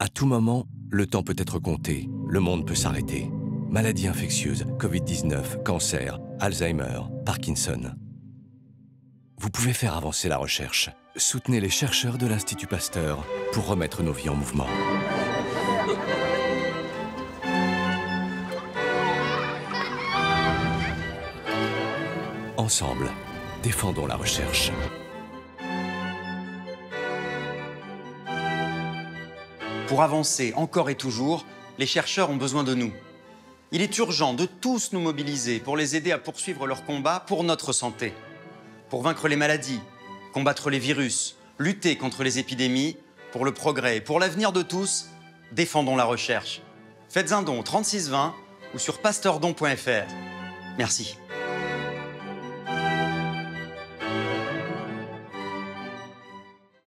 À tout moment, le temps peut être compté, le monde peut s'arrêter. Maladies infectieuses, Covid-19, cancer, Alzheimer, Parkinson. Vous pouvez faire avancer la recherche. Soutenez les chercheurs de l'Institut Pasteur pour remettre nos vies en mouvement. Ensemble, défendons la recherche. Pour avancer encore et toujours, les chercheurs ont besoin de nous. Il est urgent de tous nous mobiliser pour les aider à poursuivre leur combat pour notre santé. Pour vaincre les maladies, combattre les virus, lutter contre les épidémies, pour le progrès et pour l'avenir de tous, défendons la recherche. Faites un don au 3620 ou sur pasteurdon.fr. Merci.